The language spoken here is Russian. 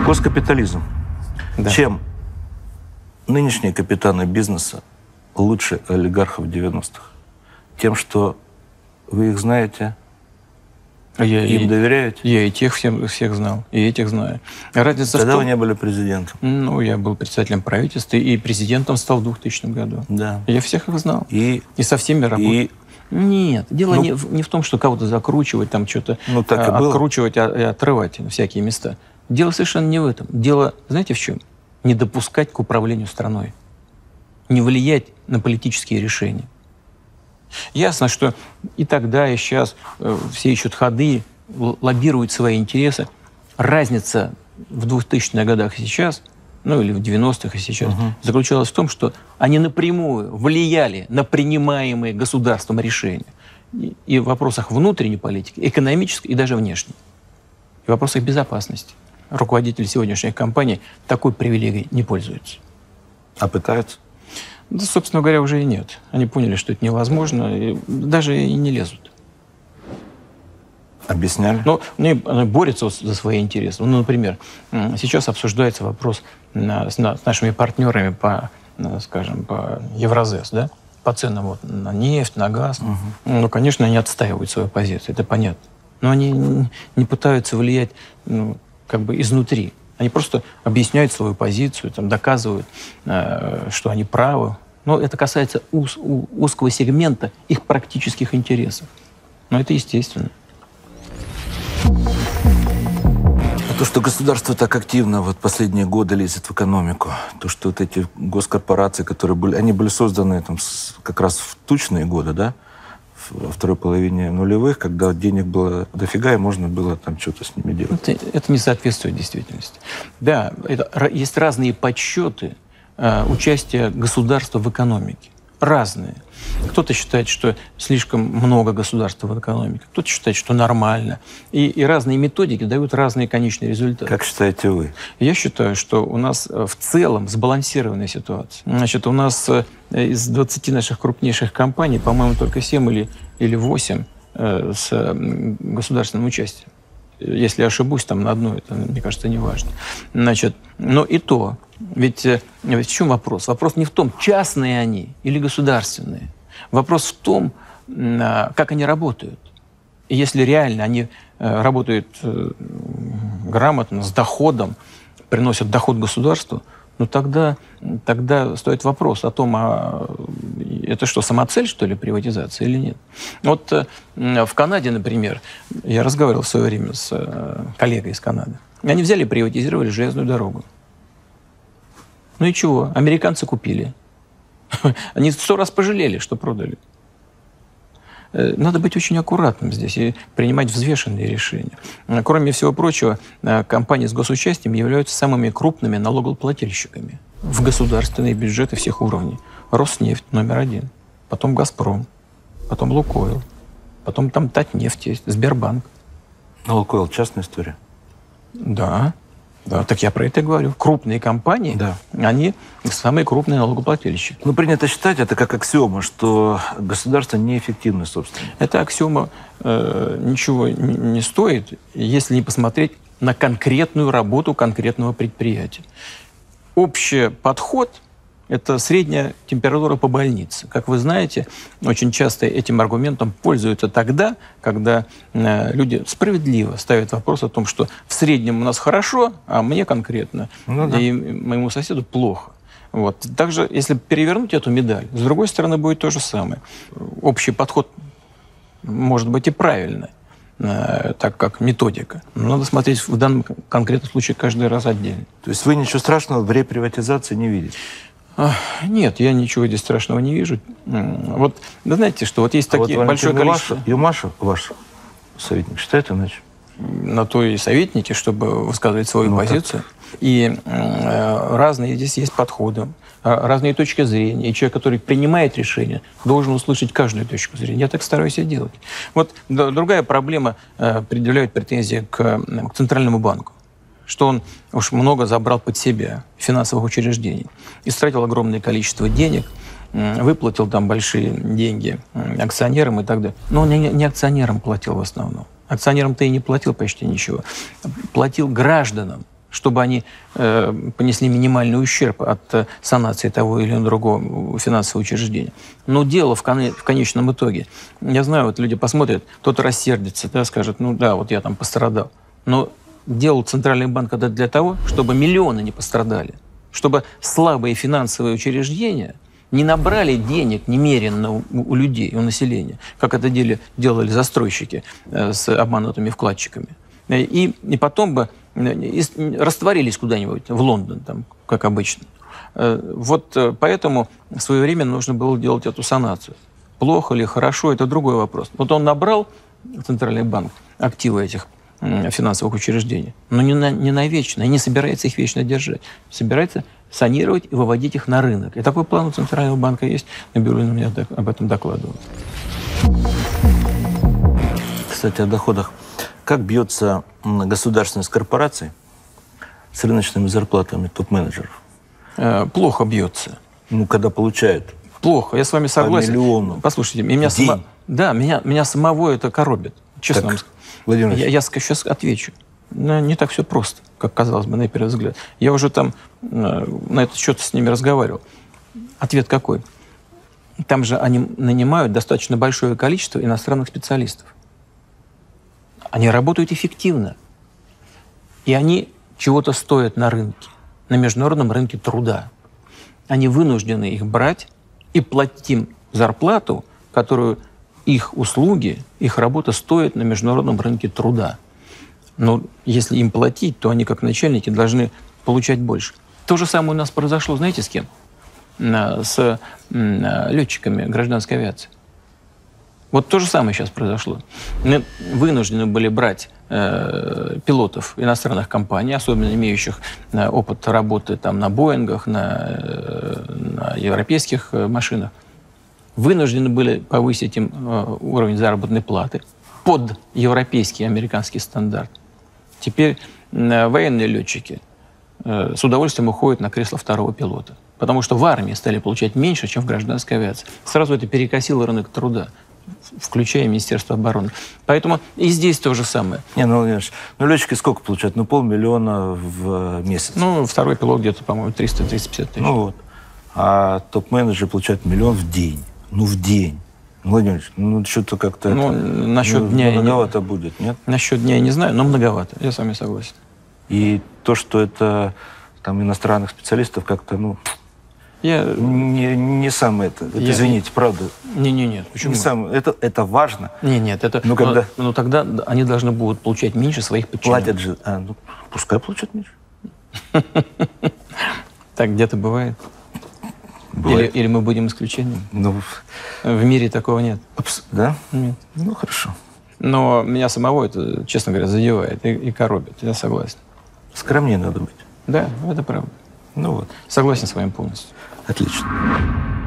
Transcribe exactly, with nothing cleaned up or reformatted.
Госкапитализм. Да. Чем нынешние капитаны бизнеса лучше олигархов девяностых? Тем, что вы их знаете, я им и, доверяете? Я и тех всем, всех знал, и этих знаю. Разница Тогда в том, вы не были президентом. Ну, я был председателем правительства, и президентом стал в двухтысячном году. Да. Я всех их знал. И, и со всеми работал. И... Нет, дело ну, не, в, не в том, что кого-то закручивать, там что-то ну, так а, откручивать и отрывать на всякие места. Дело совершенно не в этом. Дело, знаете, в чем? Не допускать к управлению страной. Не влиять на политические решения. Ясно, что и тогда, и сейчас э, все ищут ходы, лоббируют свои интересы. Разница в двухтысячных годах и сейчас, ну или в девяностых и сейчас, угу. заключалась в том, что они напрямую влияли на принимаемые государством решения. И, и в вопросах внутренней политики, экономической и даже внешней. И в вопросах безопасности. Руководители сегодняшних компаний такой привилегией не пользуются. А пытаются? Да, собственно говоря, уже и нет. Они поняли, что это невозможно, и даже и не лезут. Объясняли? Ну, они борются за свои интересы. Ну, например, сейчас обсуждается вопрос с нашими партнерами по, скажем, по Евразес, да? По ценам вот, на нефть, на газ. Угу. Ну, конечно, они отстаивают свою позицию, это понятно. Но они не пытаются влиять, ну, как бы изнутри. Они просто объясняют свою позицию, там, доказывают, э, что они правы. Но это касается уз, у, узкого сегмента их практических интересов. Но это естественно. А то, что государство так активно вот последние годы лезет в экономику, то, что вот эти госкорпорации, которые были, они были созданы там, как раз в тучные годы, да, во второй половине нулевых, когда денег было дофига, и можно было там что-то с ними делать. Это, это не соответствует действительности. Да, это, есть разные подсчеты э, участия государства в экономике. Разные. Кто-то считает, что слишком много государства в экономике, кто-то считает, что нормально. И, и разные методики дают разные конечные результаты. Как считаете вы? Я считаю, что у нас в целом сбалансированная ситуация. Значит, у нас из двадцати наших крупнейших компаний, по-моему, только семь или, или восемь э, с государственным участием. Если я ошибусь, там на одну, это, мне кажется, не важно. Значит, но и то. Ведь, ведь в чем вопрос? Вопрос не в том, частные они или государственные. Вопрос в том, как они работают. И если реально они работают грамотно, с доходом, приносят доход государству, ну тогда, тогда стоит вопрос о том, а это что, самоцель, что ли, приватизация или нет? Вот в Канаде, например, я разговаривал в свое время с коллегой из Канады. Они взяли и приватизировали железную дорогу. Ну и чего? Американцы купили. Они сто раз пожалели, что продали. Надо быть очень аккуратным здесь и принимать взвешенные решения. Кроме всего прочего, компании с госучастием являются самыми крупными налогоплательщиками в государственные бюджеты всех уровней. Роснефть номер один, потом Газпром, потом Лукойл, потом там Татнефть есть, Сбербанк. А Лукойл частная история? Да. Да, так я про это и говорю. Крупные компании, да. Они самые крупные налогоплательщики. Ну, принято считать, это как аксиома, что государство неэффективный собственник. Эта аксиома э, ничего не, не стоит, если не посмотреть на конкретную работу конкретного предприятия. Общий подход – это средняя температура по больнице. Как вы знаете, очень часто этим аргументом пользуются тогда, когда э, люди справедливо ставят вопрос о том, что в среднем у нас хорошо, а мне конкретно, ну, да. и моему соседу плохо. Вот. Также, если перевернуть эту медаль, с другой стороны будет то же самое. Общий подход может быть и правильный, э, так как методика. Но надо смотреть в данном конкретном случае каждый раз отдельно. То есть вы ничего страшного в реприватизации не видите? Нет, я ничего здесь страшного не вижу. Вот, да знаете, что вот есть а такие вот большое количество... Юмаша, ваш советник, считает иначе? На то и советники, чтобы высказывать свою ну, позицию. Так. И э, разные здесь есть подходы, разные точки зрения. И человек, который принимает решение, должен услышать каждую точку зрения. Я так стараюсь и делать. Вот да, другая проблема, э, предъявляют претензии к, к Центральному банку, что он уж много забрал под себя финансовых учреждений, истратил огромное количество денег, выплатил там большие деньги акционерам и так далее. Но он не, не акционерам платил в основном. Акционерам-то и не платил почти ничего. Платил гражданам чтобы они э, понесли минимальный ущерб от э, санации того или другого финансового учреждения. Но дело в, кон в конечном итоге. Я знаю, вот люди посмотрят, кто-то рассердится, да, скажет, ну да, вот я там пострадал. Но делал Центральный банк это для того, чтобы миллионы не пострадали, чтобы слабые финансовые учреждения не набрали денег немеренно у, у людей, у населения, как это делали, делали застройщики э, с обманутыми вкладчиками. И, и потом бы и растворились куда-нибудь, в Лондон, там, как обычно. Вот поэтому в свое время нужно было делать эту санацию. Плохо ли, хорошо, это другой вопрос. Вот он набрал, Центральный банк, активы этих финансовых учреждений, но не, на, не навечно, и не собирается их вечно держать. Собирается санировать и выводить их на рынок. И такой план у Центрального банка есть. Набиуллина мне об этом докладывала. Кстати, о доходах. Как бьется государственность корпораций с рыночными зарплатами топ-менеджеров? Плохо бьется. Ну, когда получают. Плохо, я с вами согласен. По миллиону. Послушайте, меня, само... да, меня, меня самого это коробит. Честно вам скажу. Владимир я, я сейчас отвечу. Но не так все просто, как казалось бы на первый взгляд. Я уже там на этот счет с ними разговаривал. Ответ какой? Там же они нанимают достаточно большое количество иностранных специалистов. Они работают эффективно. И они чего-то стоят на рынке, на международном рынке труда. Они вынуждены их брать и платить им зарплату, которую их услуги, их работа стоит на международном рынке труда. Но если им платить, то они, как начальники, должны получать больше. То же самое у нас произошло, знаете, с кем? С летчиками гражданской авиации. Вот то же самое сейчас произошло. Мы вынуждены были брать э, пилотов иностранных компаний, особенно имеющих э, опыт работы там, на Боингах, на, э, на европейских э, машинах. Вынуждены были повысить им э, уровень заработной платы под европейский и американский стандарт. Теперь э, военные летчики э, с удовольствием уходят на кресло второго пилота, потому что в армии стали получать меньше, чем в гражданской авиации. Сразу это перекосило рынок труда, включая Министерство обороны. Поэтому и здесь то же самое. Не, ну, ну летчики сколько получают? Ну, полмиллиона в месяц. Ну, второй пилот где-то, по-моему, триста — триста пятьдесят тысяч. Ну вот. А топ-менеджеры получают миллион в день. Ну, в день. Владимир Ильич, ну, что-то как-то... Ну, это, насчет ну, дня... Многовато не... будет, нет? Насчет дня я не знаю, но многовато. Я с вами согласен. И то, что это там иностранных специалистов как-то, ну... Я... Не, не самое это. это я... Извините, правда. Не-не-нет. Почему? Не самое. Это, это важно. Не-нет. Это... Ну, когда... но, но тогда они должны будут получать меньше своих подчиненных. Платят же. А, ну, пускай получат меньше. Так где-то бывает. Или, или мы будем исключением? Ну, в мире такого нет. Да? Нет. Ну, хорошо. Но меня самого это, честно говоря, задевает и, и коробит. Я согласен. Скромнее надо быть. Да, это правда. Ну вот. Согласен с вами полностью. Отлично.